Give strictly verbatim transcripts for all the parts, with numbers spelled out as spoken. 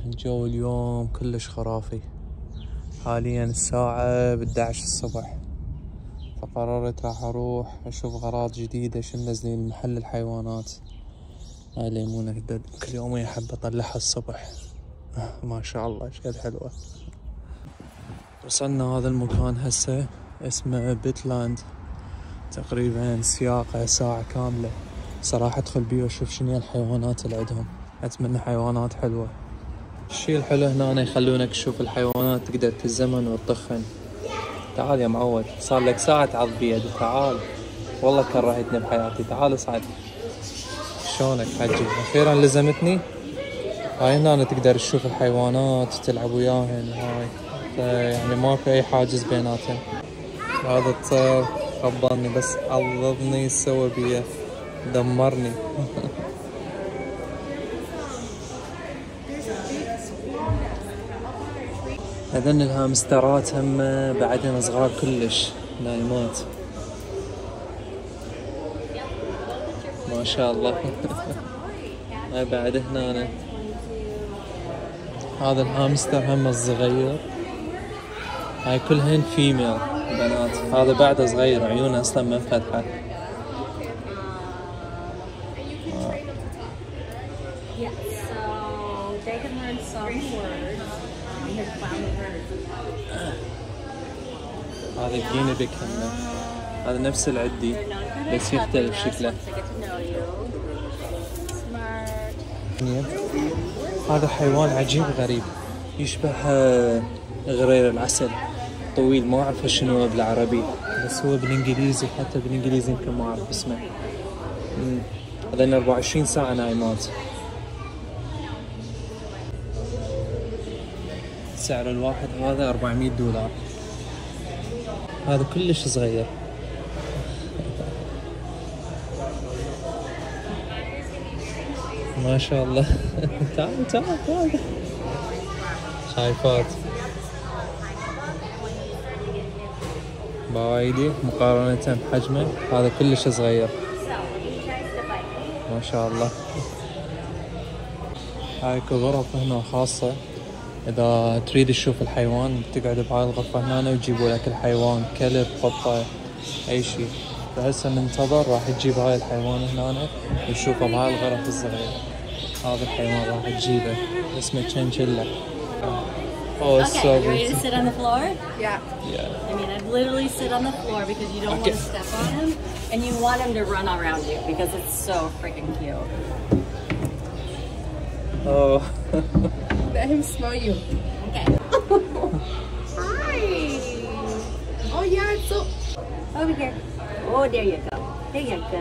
الجو اليوم كلش خرافي. حاليا الساعة بدعش عشر الصبح، فقررت راح اروح اشوف غراض جديدة شو منزلين محل الحيوانات. هاي ليمونة كل يوم احب اطلعها الصبح. ما شاء الله ايش قد حلوة. وصلنا هذا المكان هسه اسمه بيتلاند، تقريبا سياقة ساعة كاملة. صراحة ادخل بيه واشوف شنو الحيوانات اللي عندهم، اتمنى حيوانات حلوة. الشي الحلو هنا يخلونك تشوف الحيوانات تقدر تزمن وتطخن. تعال يا معود، صار لك ساعة تعض بيدي، تعال والله كرهتني بحياتي، تعال اصعد. شلونك حجي؟ اخيرا لزمتني. هاي هنا تقدر تشوف الحيوانات تلعب وياهن، هاي يعني ماكو اي حاجز بيناتهم. هذا الطير خبرني بس عضضني سوى بيه دمرني. هذن الهامسترات هم بعدين صغار كلش نايمات ما شاء الله. هاي بعد هنا هذا الهامستر هم الصغير، هاي كلهن فيميل بنات. هذا بعده صغير عيونه اصلا ما انفتحت. هذا الجيني بيك هنا، هذا نفس العدي بس يختلف شكله. هذا حيوان عجيب غريب يشبه غرير العسل، طويل ما اعرف شنو بالعربي بس هو بالانجليزي، حتى بالانجليزي يمكن ما اعرف اسمه. هذين أربعة وعشرين ساعة نايمات. سعر الواحد هذا أربعمية دولار. هذا كلش صغير. ما شاء الله. تعال تعال تعال. شايفات بايدي مقارنة بحجمه، هذا كلش صغير ما شاء الله. هاي غرف هنا خاصة، إذا تريد تشوف الحيوان تقعد بهاي الغرفة هنا ويجيبوا لك الحيوان، كلب قطة أي شيء. فهسه ننتظر راح تجيب هاي الحيوان هنا ونشوفه بهاي الغرف الصغيرة. هذا الحيوان راح تجيبه اسمه تشنشيلا. Oh, it's okay, so are you ready to sit on the floor? Yeah. Yeah. I mean, I'd literally sit on the floor because you don't okay. want to step on him, and you want him to run around you because it's so freaking cute. Oh. Let him smell you. Okay. Hi. Oh yeah, it's so. Over here. Oh, there you go. There you go.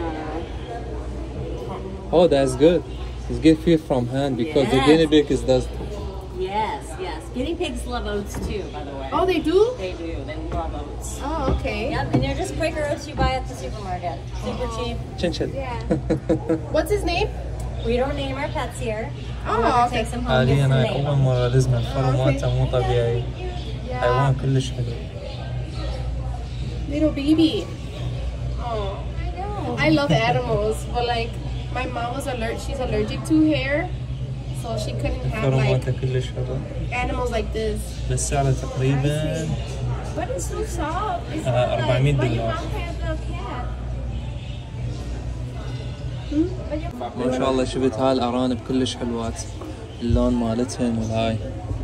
Oh, that's good. It's good food from hand because yes. the guinea pig is does. Yes, yes. Guinea pigs love oats too, by the way. Oh, they do? They do. They love oats. Oh, okay. Yep, and they're just Quaker oats you buy at the supermarket. Super oh. cheap. Chin chin. Yeah. What's his name? We don't name our pets here. Oh, okay. حاليا هاي أول مرة لازم الفرو مالته مو طبيعي. حيوان كلش حلو. Little baby. Oh. I know. I love animals, but like my mom was allergic. She's allergic to hair. So she couldn't have like animals like this. بس سعره تقريبا But it's so soft. It's أربعمية دولار. ما شاء الله شفت هاي الأرانب كلش حلوات، اللون مالتهن وهاي.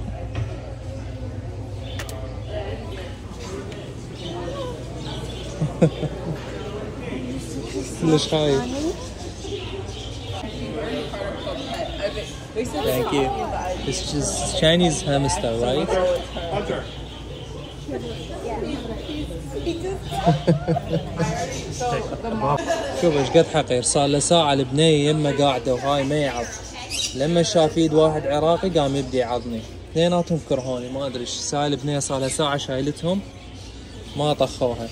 كلش هاي. Thank you. This is Chinese hamster, right? شوف ايش قد حقير، صار له ساعة البنية يمه قاعدة وهاي ما يعض. لما شاف ايد واحد عراقي قام يبدي يعضني، اثنيناتهم كرهوني ما ادري ايش. ساعة البنية صار لها ساعة شايلتهم ما طخوها.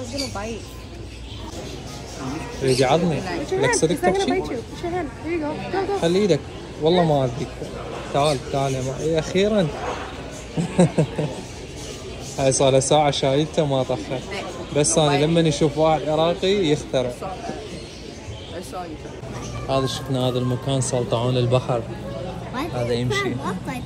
يجي يعضني. لك صدق تبكي؟ خلي ايدك والله ما اذيك. تعال تعال يا معي اخيرا. هاي صار له ساعة شايلته ما طخه، بس انا لما يشوف واحد عراقي يخترع. هذا شفنا هذا المكان سلطعون البحر، هذا يمشي.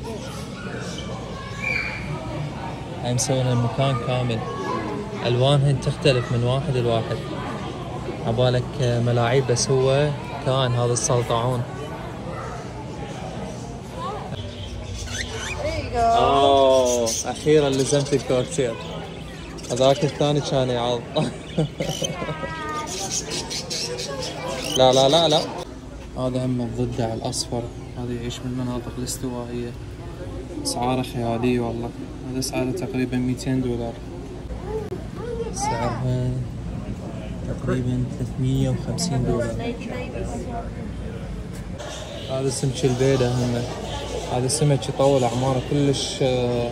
هاي مسوينا المكان كامل، الوانهن تختلف من واحد لواحد، عبالك ملاعب بس هو كان هذا السلطعون. اوه اخيرا لزمت الكوكتيل، هذاك الثاني كان يعض. لا لا لا لا، هذا هم الضفدع الاصفر، هذا يعيش بالمناطق الاستوائية، اسعاره خيالية والله. هذا سعره تقريبا مئتين دولار، سعرها تقريبا ثلاثمية وخمسين دولار. هذا سمك البيضة هم، هذا سمك يطول اعماره كلش،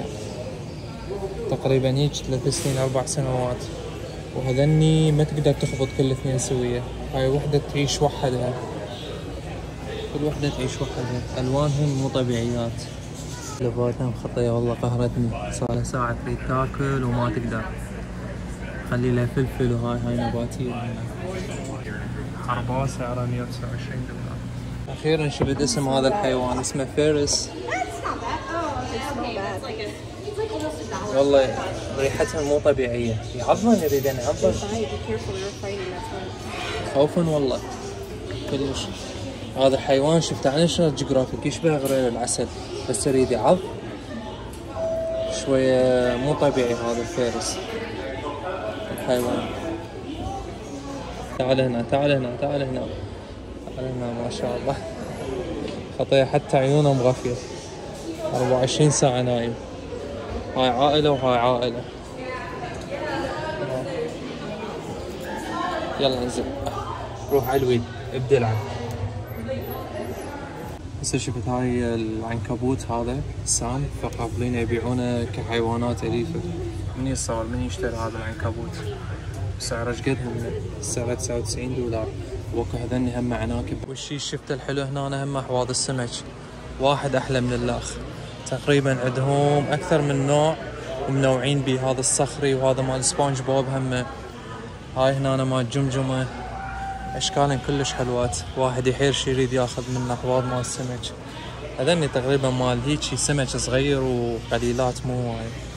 تقريبا هيك ثلاث سنين اربع سنوات، وهذني ما تقدر تخبط كل اثنين سوية، هاي وحدة تعيش وحدها، كل وحدة تعيش وحدها، الوانهم مو طبيعيات. لفاتها مخطية والله قهرتني، صار ساعة تريد تاكل وما تقدر، خلي لها فلفل وهاي هاي نباتية هنا. حرباء سعرها مية وتسعة وعشرين دولار. أخيرا شفت اسم هذا الحيوان، اسمه فيرس. والله ريحتها مو طبيعية، يعضن يريدن يعضن. خوفا والله كلش. هذا الحيوان شفته على ناشونال جيوغرافيك يشبه غرير العسل، بس يريد يعض شوية، مو طبيعي هذا الفيرس الحيوان. تعال هنا تعال هنا تعال هنا تعال هنا، ما شاء الله خطية، حتى عيونه مغفية، أربعة وعشرين ساعة نايم. هاي عائلة وهاي عائلة. يلا انزل روح على الويل ابدا العب. هسه شفت هاي العنكبوت هذا السام، فقابلين يبيعونه كحيوانات أليفة. من يصور من يشتري هذا العنكبوت؟ سعره ايش قد هم؟ سعره تسعة وتسعين دولار. وكو هذني هم عناكب. والشي شفته الحلو هنا هم احواض السمك، واحد احلى من الاخ، تقريبا عندهم اكثر من نوع ومنوعين به، هذا الصخري وهذا مال سبونج بوب هم. هاي هنا مال جمجمة، اشكالهم كلش حلوات، واحد يحير شي يريد ياخذ من احواض مال السمك. هذني تقريبا مال هيجي سمك صغير وقليلات مو هاي.